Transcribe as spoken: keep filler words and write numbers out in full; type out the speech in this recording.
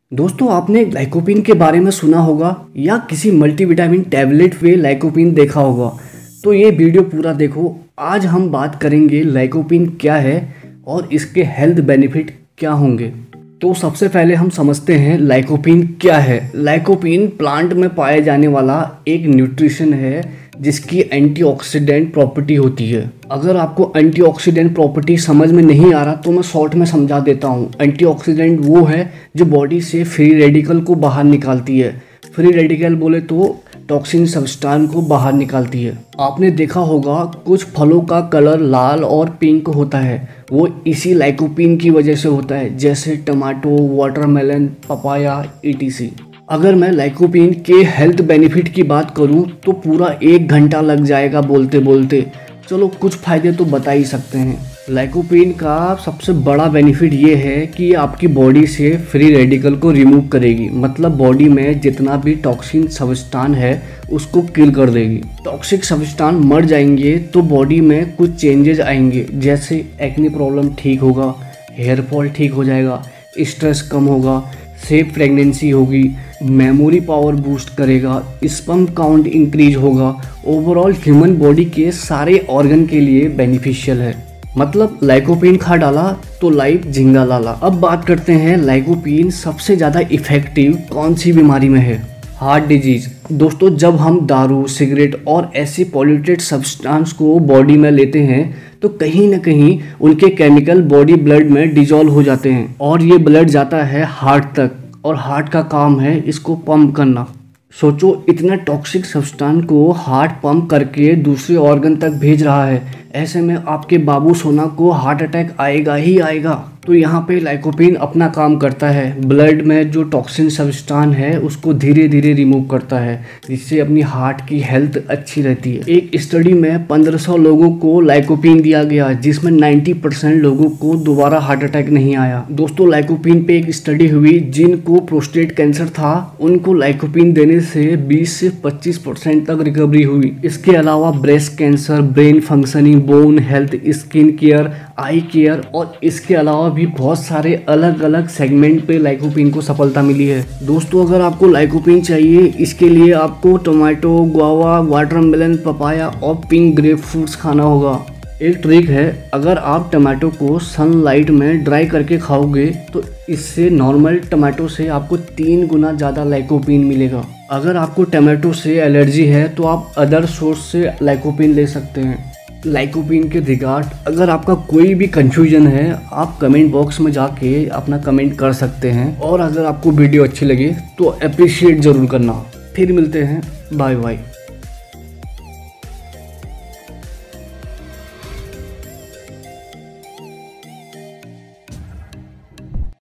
दोस्तों, आपने लाइकोपिन के बारे में सुना होगा या किसी मल्टीविटामिन टैबलेट पे लाइकोपिन देखा होगा। तो ये वीडियो पूरा देखो। आज हम बात करेंगे लाइकोपिन क्या है और इसके हेल्थ बेनिफिट क्या होंगे। तो सबसे पहले हम समझते हैं लाइकोपिन क्या है। लाइकोपिन प्लांट में पाए जाने वाला एक न्यूट्रिशन है जिसकी एंटीऑक्सीडेंट प्रॉपर्टी होती है। अगर आपको एंटीऑक्सीडेंट प्रॉपर्टी समझ में नहीं आ रहा तो मैं शॉर्ट में समझा देता हूँ। एंटीऑक्सीडेंट वो है जो बॉडी से फ्री रेडिकल को बाहर निकालती है। फ्री रेडिकल बोले तो टॉक्सिन सब्सटेंस को बाहर निकालती है। आपने देखा होगा कुछ फलों का कलर लाल और पिंक होता है, वो इसी लाइकोपिन की वजह से होता है, जैसे tomato, watermelon, papaya E T C. अगर मैं लाइकोपिन के हेल्थ बेनिफिट की बात करूं तो पूरा एक घंटा लग जाएगा बोलते बोलते। चलो कुछ फ़ायदे तो बता ही सकते हैं। लाइकोपिन का सबसे बड़ा बेनिफिट ये है कि आपकी बॉडी से फ्री रेडिकल को रिमूव करेगी, मतलब बॉडी में जितना भी टॉक्सिन सब्सटेंस है उसको किल कर देगी। टॉक्सिक सब्सटेंस मर जाएंगे तो बॉडी में कुछ चेंजेस आएंगे, जैसे एक्ने प्रॉब्लम ठीक होगा, हेयर फॉल ठीक हो जाएगा, स्ट्रेस कम होगा, सेफ प्रेगनेंसी होगी, मेमोरी पावर बूस्ट करेगा, स्पर्म काउंट इंक्रीज होगा। ओवरऑल ह्यूमन बॉडी के सारे ऑर्गन के लिए बेनिफिशियल है। मतलब लाइकोपिन खा डाला तो लाइफ झिंगा लाला। अब बात करते हैं लाइकोपिन सबसे ज़्यादा इफेक्टिव कौन सी बीमारी में है। Heart disease. दोस्तों, जब हम दारू, सिगरेट और ऐसी पॉल्यूटेड सब्सटेंस को बॉडी में लेते हैं तो कहीं ना कहीं उनके केमिकल बॉडी ब्लड में डिजॉल्व हो जाते हैं और ये ब्लड जाता है हार्ट तक, और हार्ट का काम है इसको पंप करना। सोचो, इतना टॉक्सिक सब्सटेंस को हार्ट पंप करके दूसरे ऑर्गन तक भेज रहा है, ऐसे में आपके बाबू सोना को हार्ट अटैक आएगा ही आएगा। तो यहाँ पे लाइकोपिन अपना काम करता है, ब्लड में जो टॉक्सिन सब्सटेंस है उसको धीरे धीरे रिमूव करता है, जिससे अपनी हार्ट की हेल्थ अच्छी रहती है। एक स्टडी में पंद्रह सौ लोगों को लाइकोपिन दिया गया, जिसमें नब्बे परसेंट लोगों को दोबारा हार्ट अटैक नहीं आया। दोस्तों, लाइकोपिन पे एक स्टडी हुई, जिनको प्रोस्टेट कैंसर था उनको लाइकोपिन देने से बीस से पच्चीस परसेंट तक रिकवरी हुई। इसके अलावा breast cancer, brain functioning, bone health, skin care, eye care और इसके अलावा भी बहुत सारे अलग अलग सेगमेंट पे लाइकोपिन को सफलता मिली है। दोस्तों, अगर आपको लाइकोपिन चाहिए, इसके लिए आपको टोमेटो, गुआवा, वाटरमेलन, पपाया और पिंक ग्रेप फ्रूट्स खाना होगा। एक ट्रिक है, अगर आप टमाटो को सनलाइट में ड्राई करके खाओगे तो इससे नॉर्मल टमाटो से आपको तीन गुना ज़्यादा लाइकोपिन मिलेगा। अगर आपको टमाटो से एलर्जी है तो आप अदर सोर्स से लाइकोपिन ले सकते हैं। लाइकोपिन के रिगार्ड अगर आपका कोई भी कंफ्यूजन है, आप कमेंट बॉक्स में जाके अपना कमेंट कर सकते हैं। और अगर आपको वीडियो अच्छी लगे तो अप्रिशिएट ज़रूर करना। फिर मिलते हैं, बाय बाय।